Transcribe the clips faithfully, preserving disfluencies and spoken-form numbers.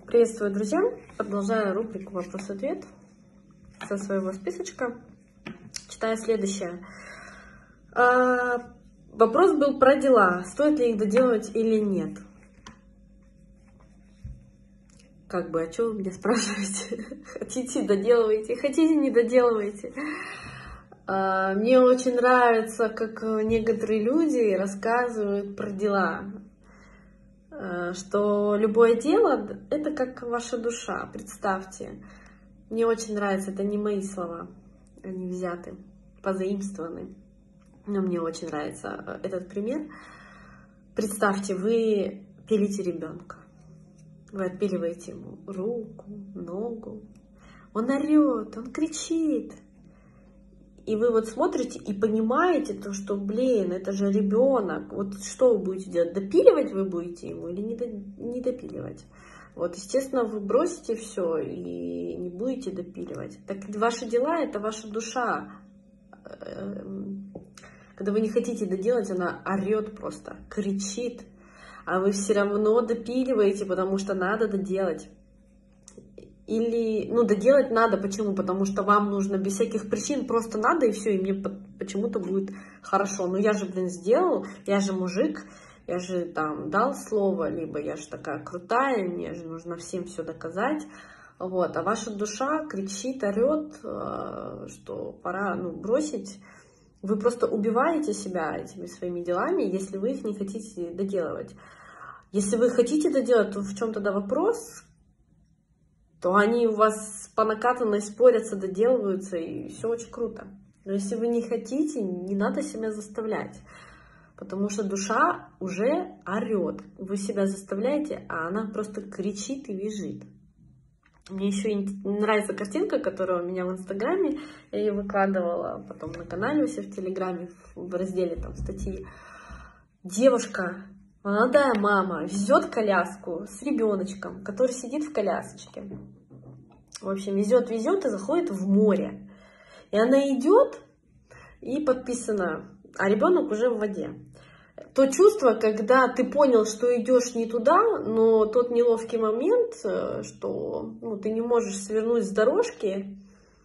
Приветствую, друзья! Продолжаю рубрику «Вопрос-ответ» со своего списочка. Читаю следующее. А, вопрос был про дела. Стоит ли их доделывать или нет? Как бы, а что вы меня спрашиваете? Хотите — доделывайте, хотите — не доделывайте. А, мне очень нравится, как некоторые люди рассказывают про дела. Что любое дело — это как ваша душа, представьте. Мне очень нравится, это не мои слова, они взяты, позаимствованы. Но мне очень нравится этот пример. Представьте, вы пилите ребенка, вы отпиливаете ему руку, ногу, он орет, он кричит. И вы вот смотрите и понимаете то, что, блин, это же ребенок. Вот что вы будете делать? Допиливать вы будете ему или не, до, не допиливать? Вот, естественно, вы бросите все и не будете допиливать. Так ваши дела — это ваша душа. Когда вы не хотите доделать, она орет просто, кричит. А вы все равно допиливаете, потому что надо доделать. Или, ну, доделать надо. Почему? Потому что вам нужно без всяких причин, просто надо, и все, и мне почему-то будет хорошо. Ну, я же, блин, сделал, я же мужик, я же там дал слово, либо я же такая крутая, мне же нужно всем все доказать. Вот, а ваша душа кричит, орет, что пора, ну, бросить. Вы просто убиваете себя этими своими делами, если вы их не хотите доделывать. Если вы хотите доделать, то в чем тогда вопрос? То они у вас по накатанной спорятся, доделываются, и все очень круто. Но если вы не хотите, не надо себя заставлять, потому что душа уже орет. Вы себя заставляете, а она просто кричит и визжит. Мне еще нравится картинка, которая у меня в Инстаграме, я ее выкладывала, потом на канале у себя в Телеграме, в разделе там статьи. Девушка, молодая мама, везет коляску с ребеночком, который сидит в колясочке. В общем, везет, везет и заходит в море. И она идет, и подписано, а ребенок уже в воде. То чувство, когда ты понял, что идешь не туда, но тот неловкий момент, что ну, ты не можешь свернуть с дорожки,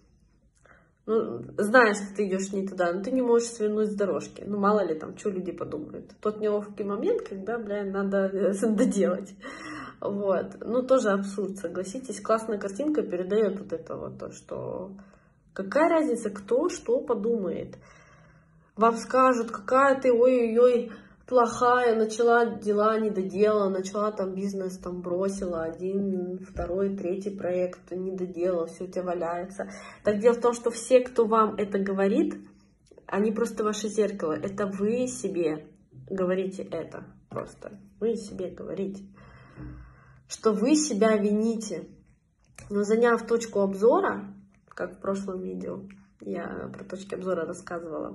ну, знаешь, что ты идешь не туда, но ты не можешь свернуть с дорожки. Ну, мало ли там, что люди подумают. Тот неловкий момент, когда, бля, надо доделать. Вот. Ну, тоже абсурд, согласитесь. Классная картинка передает вот это вот, то, что какая разница, кто что подумает. Вам скажут, какая ты, ой-ой-ой, плохая, начала дела не доделала, начала там бизнес, там бросила один, второй, третий проект не доделала, все у тебя валяется. Так дело в том, что все, кто вам это говорит, они просто ваше зеркало. Это вы себе говорите это просто. Вы себе говорите, что вы себя вините. Но заняв точку обзора, как в прошлом видео, я про точки обзора рассказывала,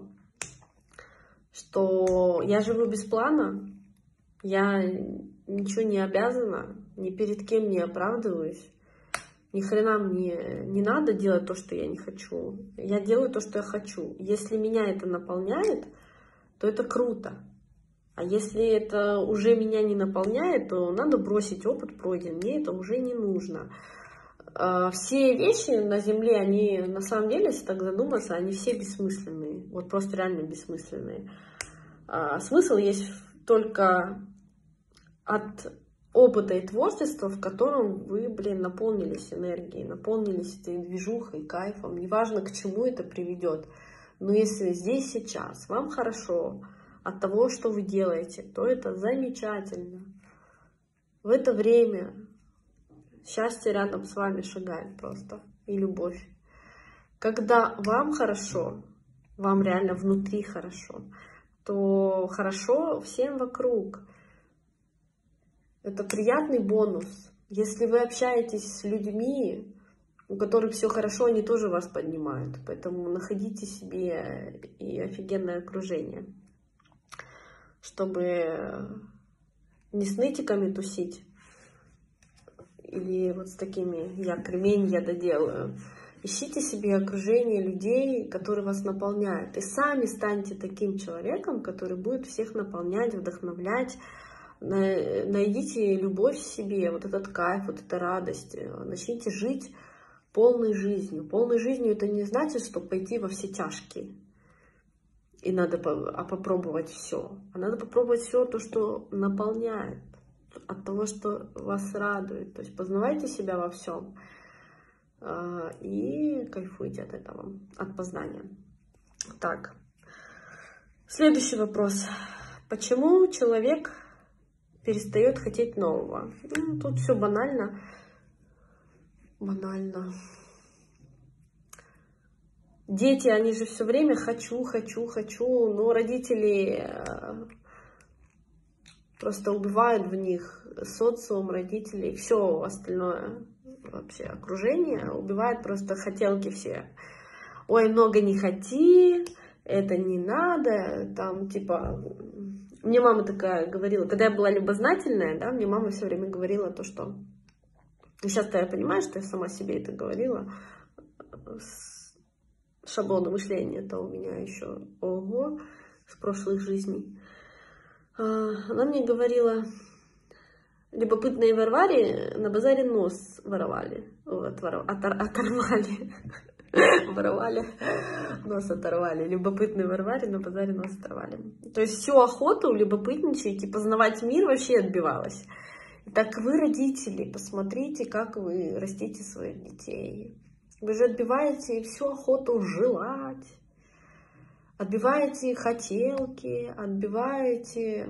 что я живу без плана, я ничего не обязана, ни перед кем не оправдываюсь, ни хрена мне не надо делать то, что я не хочу. Я делаю то, что я хочу. Если меня это наполняет, то это круто. А если это уже меня не наполняет, то надо бросить опыт пройден. Мне это уже не нужно. Все вещи на Земле, они на самом деле, если так задуматься, они все бессмысленные. Вот просто реально бессмысленные. Смысл есть только от опыта и творчества, в котором вы, блин, наполнились энергией, наполнились этой движухой, кайфом. Неважно, к чему это приведет. Но если здесь, сейчас вам хорошо от того, что вы делаете, то это замечательно. В это время счастье рядом с вами шагает просто. И любовь. Когда вам хорошо, вам реально внутри хорошо, то хорошо всем вокруг. Это приятный бонус. Если вы общаетесь с людьми, у которых все хорошо, они тоже вас поднимают. Поэтому находите себе и офигенное окружение, чтобы не с нытиками тусить, или вот с такими «я кремень, я доделаю». Ищите себе окружение людей, которые вас наполняют. И сами станьте таким человеком, который будет всех наполнять, вдохновлять, найдите любовь в себе, вот этот кайф, вот эта радость. Начните жить полной жизнью. Полной жизнью это не значит, что пойти во все тяжкие. И надо а попробовать все. А надо попробовать все то, что наполняет. От того, что вас радует. То есть познавайте себя во всем. И кайфуйте от этого, от познания. Так. Следующий вопрос. Почему человек перестает хотеть нового? Ну, тут все банально. Банально. Дети, они же все время хочу, хочу, хочу, но родители просто убивают в них социум, родителей, все остальное вообще окружение убивает просто хотелки все. Ой, много не хоти, это не надо, там типа... Мне мама такая говорила, когда я была любознательная, да, мне мама все время говорила то, что... Сейчас-то я понимаю, что я сама себе это говорила. Шаблоны мышления это у меня еще ого, с прошлых жизней. Она мне говорила, любопытные Варваре на базаре нос воровали, вот, воров... Отор... оторвали, воровали, нос оторвали. Любопытные Варваре на базаре нос оторвали. То есть всю охоту любопытничать и познавать мир вообще отбивалась. Так вы, родители, посмотрите, как вы растите своих детей. Вы же отбиваете всю охоту желать, отбиваете хотелки, отбиваете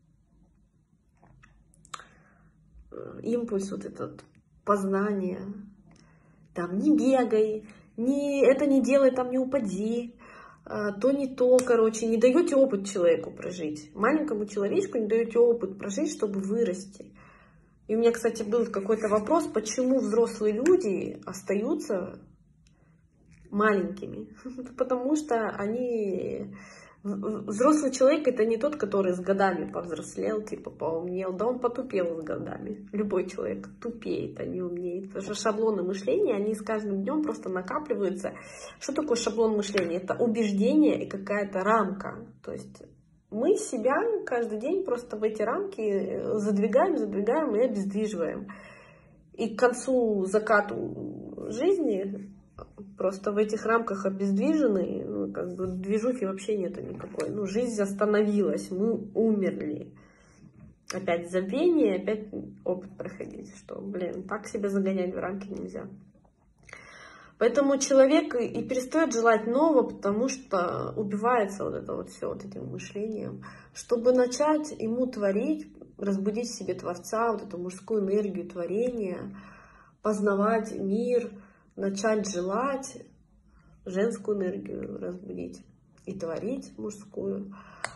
импульс, вот этот познание. Там не бегай, не, это не делай, там не упади, то не то, короче, не даете опыт человеку прожить. Маленькому человечку не даете опыт прожить, чтобы вырасти. И у меня, кстати, был какой-то вопрос, почему взрослые люди остаются маленькими. Потому что они... Взрослый человек — это не тот, который с годами повзрослел, типа поумнел. Да он потупел с годами. Любой человек тупеет, а не умнеет. Потому что шаблоны мышления, они с каждым днем просто накапливаются. Что такое шаблон мышления? Это убеждение и какая-то рамка. То есть... Мы себя каждый день просто в эти рамки задвигаем, задвигаем и обездвиживаем. И к концу закату жизни просто в этих рамках обездвижены, ну, как бы движухи вообще нету никакой. Ну, жизнь остановилась, мы умерли. Опять забвение, опять опыт проходить, что, блин, так себя загонять в рамки нельзя. Поэтому человек и перестает желать нового, потому что убивается вот это вот все вот этим мышлением. Чтобы начать ему творить, разбудить в себе Творца, вот эту мужскую энергию творения, познавать мир, начать желать, женскую энергию разбудить и творить мужскую.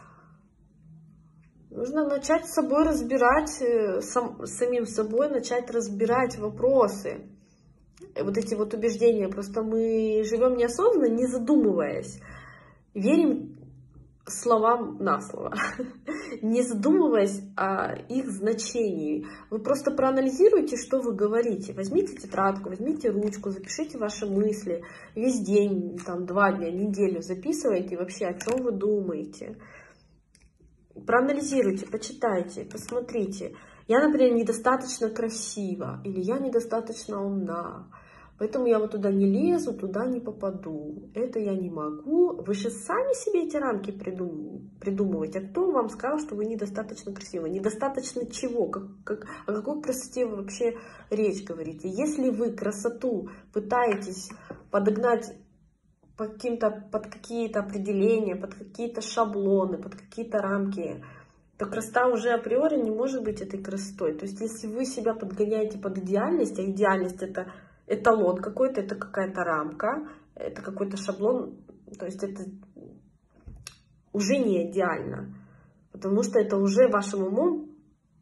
Нужно начать с собой разбирать, сам, самим собой начать разбирать вопросы. Вот эти вот убеждения, просто мы живем неосознанно, не задумываясь, верим словам на слово, не задумываясь о их значении. Вы просто проанализируйте, что вы говорите. Возьмите тетрадку, возьмите ручку, запишите ваши мысли. Весь день, там, два дня, неделю записывайте вообще, о чем вы думаете. Проанализируйте, почитайте, посмотрите. Я, например, недостаточно красива, или я недостаточно умна, поэтому я вот туда не лезу, туда не попаду. Это я не могу. Вы же сами себе эти рамки придум... придумываете. А кто вам сказал, что вы недостаточно красивы? Недостаточно чего? Как, как... О какой красоте вы вообще речь говорите? Если вы красоту пытаетесь подогнать под, каким-то, под какие-то определения, под какие-то шаблоны, под какие-то рамки, то красота уже априори не может быть этой красотой. То есть, если вы себя подгоняете под идеальность, а идеальность — это эталон какой-то, это какая-то рамка, это какой-то шаблон, то есть это уже не идеально, потому что это уже вашим умом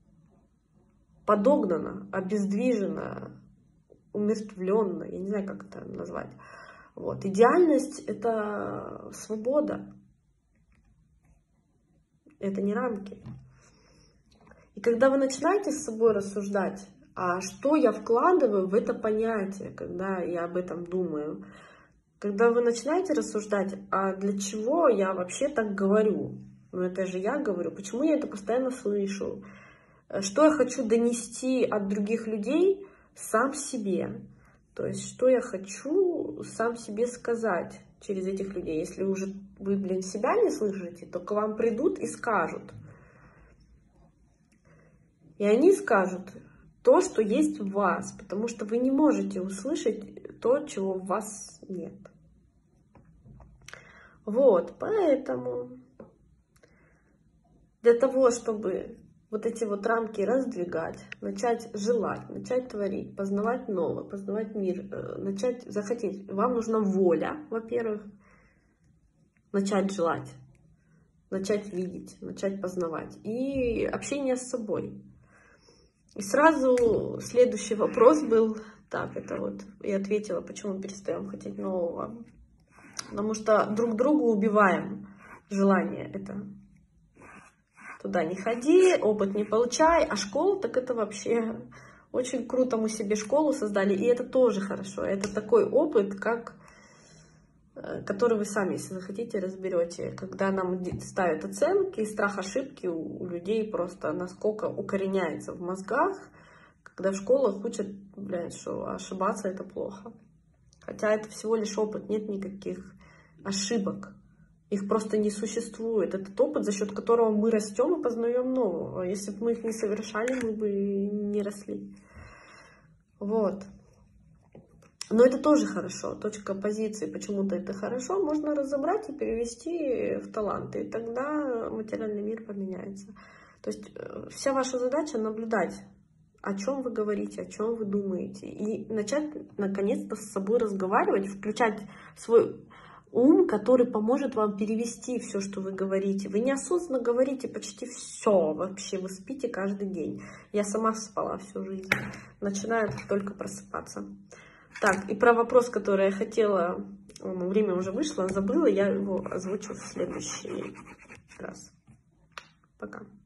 подогнано, обездвижено, умертвленно, я не знаю, как это назвать. Вот. Идеальность — это свобода. Это не рамки. И когда вы начинаете с собой рассуждать, а что я вкладываю в это понятие, когда я об этом думаю, когда вы начинаете рассуждать, а для чего я вообще так говорю? Ну это же я говорю, почему я это постоянно слышу? что я хочу донести от других людей сам себе. То есть, что я хочу сам себе сказать через этих людей. Если уже вы, блин, себя не слышите, то к вам придут и скажут. И они скажут то, что есть в вас, потому что вы не можете услышать то, чего в вас нет. Вот, поэтому для того, чтобы вот эти вот рамки раздвигать, начать желать, начать творить, познавать новое, познавать мир, начать захотеть. Вам нужна воля, во-первых, начать желать, начать видеть, начать познавать. И общение с собой. И сразу следующий вопрос был, так, это вот, я ответила, почему перестаем хотеть нового. Потому что друг другу убиваем желание это. Туда не ходи, опыт не получай, а школа, так это вообще очень круто, мы себе школу создали, и это тоже хорошо. Это такой опыт, как, который вы сами, если захотите, разберете. Когда нам ставят оценки, страх ошибки у людей просто насколько укореняется в мозгах, когда в школах учат, блядь, что ошибаться это плохо. Хотя это всего лишь опыт, нет никаких ошибок. Их просто не существует. Этот опыт, за счет которого мы растем и познаем нового. Если бы мы их не совершали, мы бы не росли. Вот. Но это тоже хорошо. Точка позиции, почему-то это хорошо, можно разобрать и перевести в таланты. И тогда материальный мир поменяется. То есть вся ваша задача наблюдать, о чем вы говорите, о чем вы думаете. И начать, наконец-то, с собой разговаривать, включать свой ум, который поможет вам перевести все, что вы говорите. Вы неосознанно говорите почти все вообще. Вы спите каждый день. Я сама спала всю жизнь. Начинаю только просыпаться. Так, и про вопрос, который я хотела, время уже вышло, забыла, я его озвучу в следующий раз. Пока.